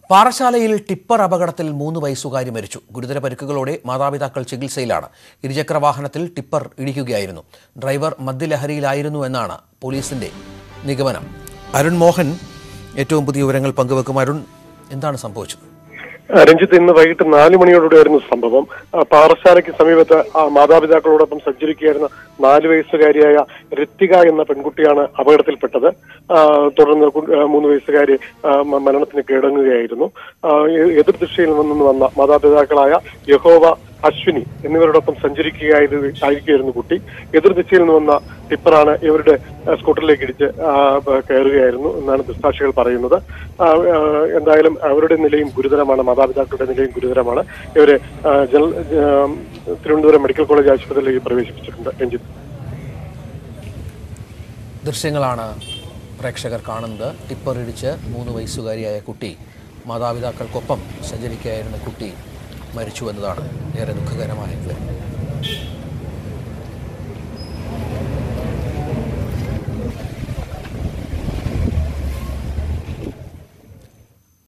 പാറശാലയിൽ tipper അപകടത്തിൽ 3 വയസ്സുകാരി മരിച്ചു. ഗുരുതര പരിക്കുകളോടെ മാതാപിതാക്കൾ ചികിത്സയിലാണ്. ഇരുചക്രവാഹനത്തിൽ ടിപ്പർ ഇടിക്കുകയായിരുന്നു. ഡ്രൈവർ മദ്യലഹരിയിലായിരുന്നു എന്നാണ് പോലീസിന്റെ നിഗമനം. അരുൺ മോഹൻ ഏറ്റവും പുതിയ വിവരങ്ങൾ പങ്കുവെക്കും. അരുൺ, എന്താണ് സംഭവിച്ചത്? രഞ്ജിത്ത്, ഇന്ന് വൈകിട്ട് 4 മണിയോടെയായിരുന്നു സംഭവം. പാറശാലയ്ക്ക് സമീപത്ത് മാതാപിതാക്കളോടൊപ്പം സഞ്ചരിക്കുകയായിരുന്ന 4 വയസ്സുകാരിയായ ഋത്തിക എന്ന പെൺകുട്ടിയാണ് അപകടത്തിൽപ്പെട്ടത്. തുടർന്ന് 3 വയസ്സുകാരി മരണത്തിന് കീഴടങ്ങുകയായിരുന്നു. എതിർദിശയിൽ നിന്ന് വന്ന മാതാപിതാക്കളായ യഹോവ, അശ്വിനി എന്നിവരോടൊപ്പം സഞ്ചരിക്കുകയായിരുന്നു കുട്ടി. എതിർദിശയിൽ നിന്ന് വന്ന ടിപ്പറാണ് ഇവരുടെ സ്കൂട്ടറിലേക്ക് ഇടിച്ച് കയറുകയായിരുന്നു എന്നാണ് ദൃക്സാക്ഷികൾ പറയുന്നത്. എന്തായാലും അവരുടെ നിലയും ഗുരുതരമാണ്, മാതാപിതാക്കളുടെ നിലയും ഗുരുതരമാണ്. ഇവരെ തിരുവനന്തപുരം മെഡിക്കൽ കോളേജ് ആശുപത്രിയിലേക്ക് പ്രവേശിപ്പിച്ചിട്ടുണ്ട്. രഞ്ജിത്ത്, ദൃശ്യങ്ങളാണ് പ്രേക്ഷകർ കാണുന്നത്. ടിപ്പർ ഇടിച്ച് 3 വയസ്സുകാരിയായ കുട്ടി, മാതാപിതാക്കൾക്കൊപ്പം സഞ്ചരിക്കുകയായിരുന്ന കുട്ടി മരിച്ചു എന്നതാണ് ഏറെ ദുഃഖകരമായ വിവരം.